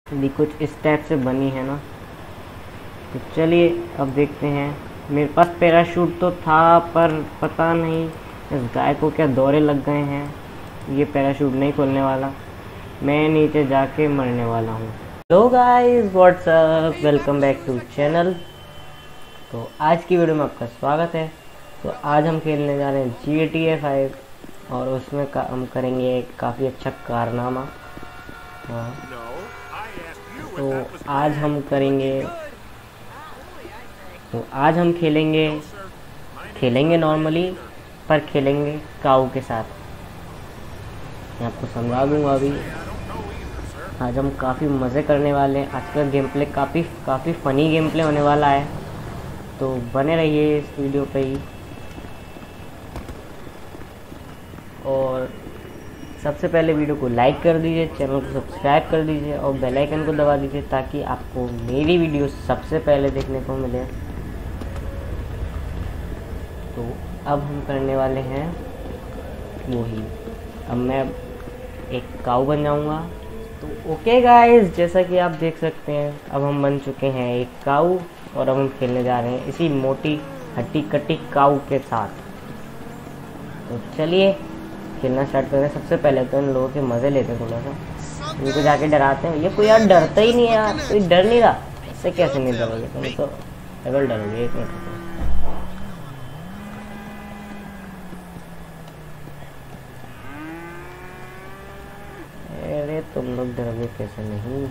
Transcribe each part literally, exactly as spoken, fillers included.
भी कुछ इस टाइप से बनी है ना। तो चलिए अब देखते हैं। मेरे पास पैराशूट तो था पर पता नहीं इस गाय को क्या दौरे लग गए हैं। ये पैराशूट नहीं खोलने वाला, मैं नीचे जाके मरने वाला हूँ। Hello guys, what's up, welcome back to channel. तो आज की वीडियो में आपका स्वागत है। तो आज हम खेलने जा रहे हैं जी टी ए फाइव और उसमें का, हम करेंगे एक काफ़ी अच्छा कारनामा। हाँ, तो आज हम करेंगे तो आज हम खेलेंगे खेलेंगे नॉर्मली, पर खेलेंगे काऊ के साथ। मैं आपको समझा दूंगा अभी। आज हम काफ़ी मज़े करने वाले हैं। आज का गेम प्ले काफ़ी काफ़ी फ़नी गेम प्ले होने वाला है, तो बने रहिए इस वीडियो पे ही। और सबसे पहले वीडियो को लाइक कर दीजिए, चैनल को सब्सक्राइब कर दीजिए और बेल आइकन को दबा दीजिए ताकि आपको मेरी वीडियो सबसे पहले देखने को मिले। तो अब हम करने वाले हैं वही, अब मैं एक काऊ बन जाऊंगा। तो ओके गाइस, जैसा कि आप देख सकते हैं अब हम बन चुके हैं एक काऊ और अब हम खेलने जा रहे हैं इसी मोटी हट्टी कट्टी काऊ के साथ। तो चलिए खेलना स्टार्ट करें। सबसे पहले तो इन लोगों के मज़े लेते हैं, थोड़ा सा इनको जाके डराते हैं। ये कोई यार डरता ही नहीं है यार, कोई डर नहीं रहा। इससे कैसे नहीं डरोगे तुम? तो डबल डरोगे। एक मिनट रुको। अरे तुम लोग डरोगे कैसे नहीं?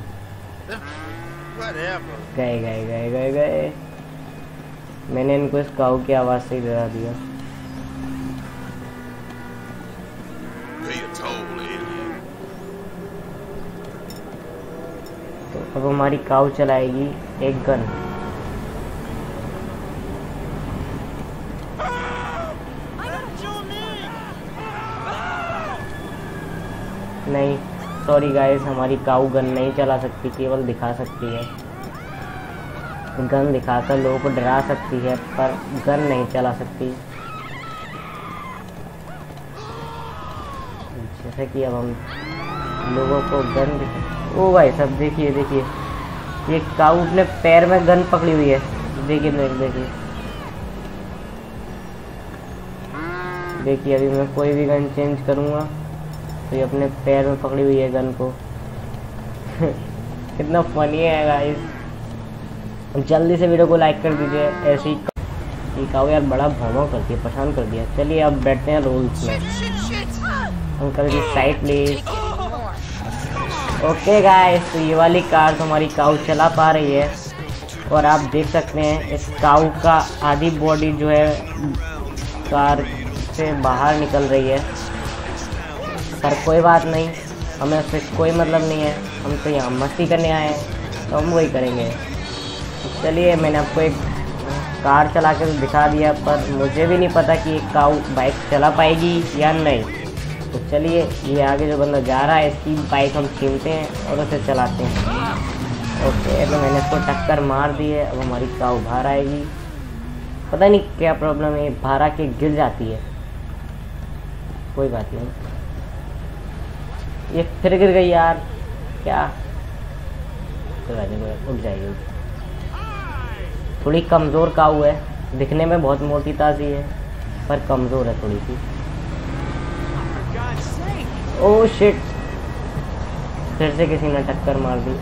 गए गए गए गए गए मैंने इनको इस काऊ की आवाज़ से ही डरा दिया। तो अब हमारी काऊ चलाएगी एक गन। नहीं, सॉरी गाइस, हमारी काऊ गन नहीं चला सकती, केवल दिखा सकती है। गन दिखाकर लोगों को डरा सकती है पर गन नहीं चला सकती। जैसे कि अब हम लोगों को गन दिखा। ओ भाई सब देखिए देखिए, ये काऊ अपने पैर में गन पकड़ी हुई है। देखिए देखिए देखिए अभी मैं कोई भी गन चेंज करूँगा तो ये अपने पैर में पकड़ी हुई है गन को। कितना फनी है गाइस। जल्दी से वीडियो को लाइक कर दीजिए। ऐसी ये काऊ यार बड़ा भौंभौं करती है, परेशान कर दिया। चलिए अब बैठते हैं रोल्स में। Uncle ji side please. Okay guys, तो ये वाली कार तो हमारी काऊ चला पा रही है और आप देख सकते हैं इस काऊ का आधी बॉडी जो है कार से बाहर निकल रही है, पर कोई बात नहीं, हमें उससे कोई मतलब नहीं है। हम तो यहाँ मस्ती करने आए हैं तो हम वही करेंगे। तो चलिए, मैंने आपको एक कार चला के तो दिखा दिया, पर मुझे भी नहीं पता कि एक काऊ बाइक चला पाएगी या नहीं। तो चलिए, ये आगे जो बंदा जा रहा है इसकी बाइक हम छीनते हैं और उसे चलाते हैं। ओके, तो मैंने इसको टक्कर मार दी है। अब हमारी काऊ बाहर आएगी। पता नहीं क्या प्रॉब्लम है, बाहर आके गिर जाती है। कोई बात नहीं, ये फिर गिर गई यार। क्या कोई बात नहीं, उठ जाएगी। थोड़ी कमज़ोर काऊ है, दिखने में बहुत मोटी ताज़ी है पर कमज़ोर है थोड़ी सी। ओह शिट, फिर से किसी ने टक्कर मार दी।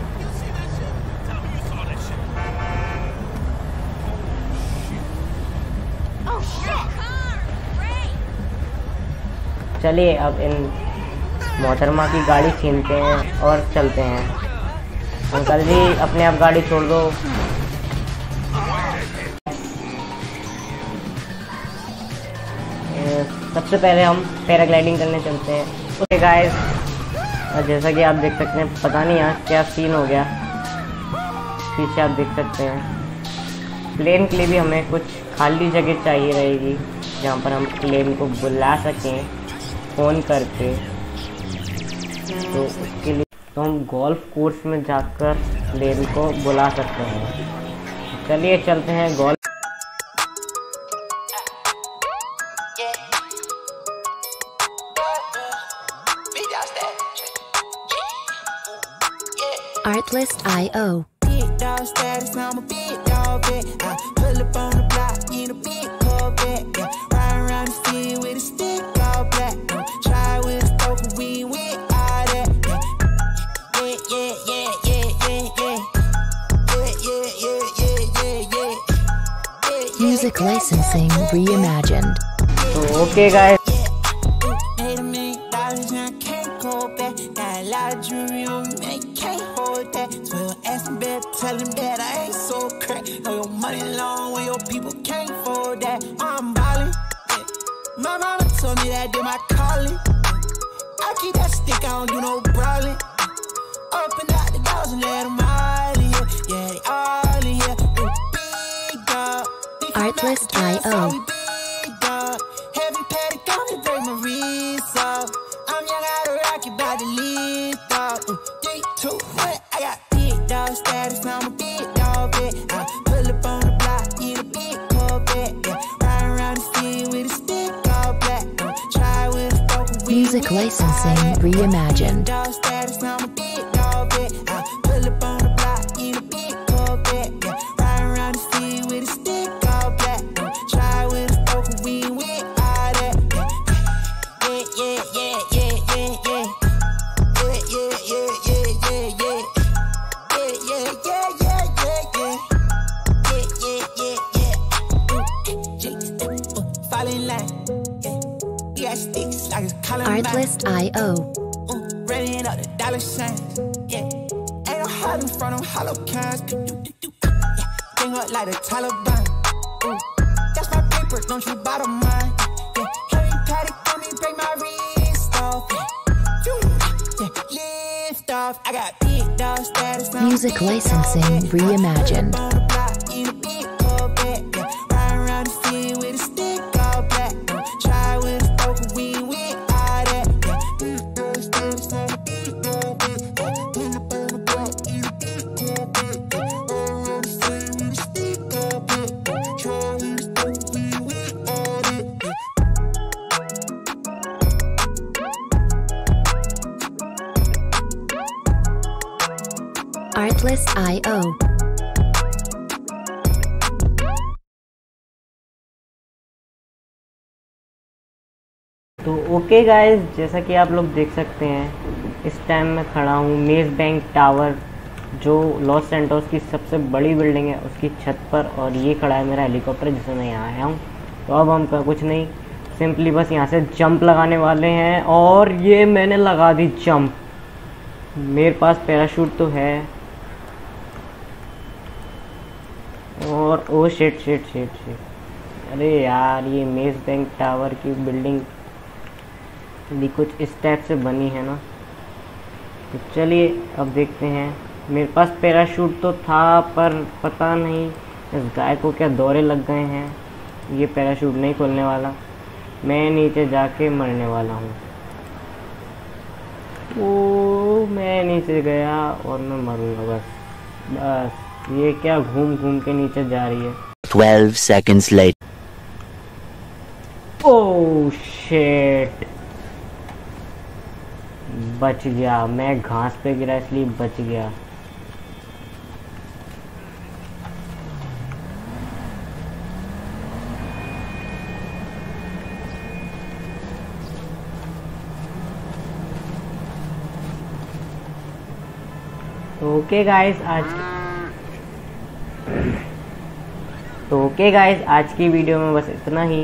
चलिए अब इन मोहतरमा की गाड़ी छीनते हैं और चलते हैं। अंकल जी अपने आप गाड़ी छोड़ दो। सबसे पहले हम पैराग्लाइडिंग करने चलते हैं। ओके गाइस, जैसा कि आप देख सकते हैं, पता नहीं यहाँ क्या सीन हो गया। पीछे आप देख सकते हैं प्लेन के लिए भी हमें कुछ खाली जगह चाहिए रहेगी जहाँ पर हम प्लेन को बुला सकें फ़ोन करके। तो उसके लिए तो हम गोल्फ कोर्स में जाकर प्लेन को बुला सकते हैं। चलिए चलते हैं golf. Art Artlist dot I O. Big dog status, I'm a big dog bet. I pull up on the block in a big Corvette. Yeah, ride around the city with a stick all black. Uh, try with a stove, but we ain't with all that. Yeah, yeah, yeah, yeah, yeah, yeah, yeah, yeah, yeah, yeah, yeah, yeah, yeah. Music licensing reimagined. तो okay guys, Made a million dollars and I can't go back. Got a lot of jewelry on me, man, you can't hold that. So ask him better, tell him that I ain't so crack. Know your money long when your people can't afford that. I'm ballin', yeah. My mama told me that did my calling. I keep that stick, I don't do no brawling. Open out the doors and let them all in here. Yeah, they all in here. Ooh, big dog. Artlist dot I O. Big dog. Heavy petty, gonna break my wrist off. I'm young out of rocket, about to lift off. Mm, Three, two, one. I got big dog status, I'm a big dog bet. I pull up on the block in a big Corvette. Yeah, ride around the city with a stick all black. Uh, try with a stove, but we Music with licensing all that. reimagined. Big dog status, I'm a big dog bet. I pull up on the block in a big Corvette. Yeah, ride around the city with a stick all black. Uh, try with a stove, but we ain't with all that. Yeah, yeah, yeah, yeah, yeah, yeah. Yeah, yeah, yeah, yeah, yeah, yeah. Yeah, yeah, yeah, yeah, yeah, yeah. Yeah, yeah, yeah, yeah. Ooh, G, uh, fall in line. Yeah, you got sticks like it's Columbine. Artlist dot I O. Ooh, running up the dollar signs. Yeah, ain't no hard in front of hollow cans. Yeah, bring up like the Taliban. Ooh, that's my paper, don't you bottom mine. Yeah, heavy paddock on me, break my wrist off. Yeah, Phew, yeah, lift off. I got big dog status. I'm a Music big licensing dog, yeah. reimagined. On the block in a big Corvette. Yeah, ride around the city with a stick all black. Uh, try with a stove, but we ain't with all that. Yeah, big dog status, I'm a big dog, yeah. I pull up on the block in a big Corvette. Yeah, ride around the city with a stick all black. Uh, try with a stove, but we ain't with all that. Yeah. Artlist dot I O. तो okay guys, जैसा कि आप लोग देख सकते हैं इस time मैं खड़ा हूँ मेज बैंक टावर, जो लॉस सैंटोस की सबसे बड़ी बिल्डिंग है, उसकी छत पर। और ये खड़ा है मेरा हेलीकॉप्टर जिससे मैं यहाँ आया हूँ। तो अब हम कुछ नहीं, सिंपली बस यहाँ से जंप लगाने वाले हैं। और ये मैंने लगा दी जंप। मेरे पास पैराशूट तो है, और oh shit shit shit shit अरे यार, ये मेज बैंक टावर की बिल्डिंग भी कुछ इस टाइप से बनी है ना। तो चलिए अब देखते हैं। मेरे पास पैराशूट तो था, पर पता नहीं इस गाय को क्या दौरे लग गए हैं। ये पैराशूट नहीं खोलने वाला, मैं नीचे जाके मरने वाला हूँ। ओ मैं नीचे गया और मैं मरूंगा बस बस। ये क्या घूम घूम के नीचे जा रही है। twelve seconds later. Oh shit, बच गया। मैं घास पे गिरा इसलिए बच गया। तो ओके गाइस आज तो ओके गाइस आज की वीडियो में बस इतना ही।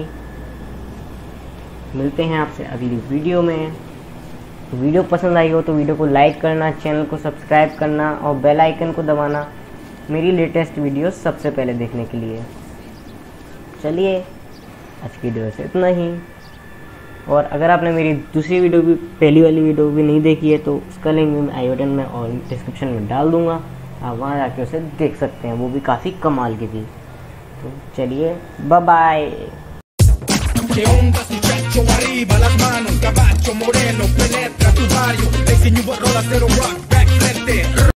मिलते हैं आपसे अगली वीडियो में। वीडियो पसंद आई हो तो वीडियो को लाइक करना, चैनल को सब्सक्राइब करना और बेल आइकन को दबाना मेरी लेटेस्ट वीडियो सबसे पहले देखने के लिए। चलिए आज की वीडियो से इतना ही। और अगर आपने मेरी दूसरी वीडियो भी, पहली वाली वीडियो भी नहीं देखी है, तो उसका लिंक भी मैं आई बटन में और डिस्क्रिप्शन में डाल दूंगा। आप वहाँ जाके उसे देख सकते हैं, वो भी काफ़ी कमाल की थी। तो चलिए bye bye. Que onda su chancho arriba, las manos, caballo moreno, penetra tu barrio, le enseño rolas, pero rock back frente.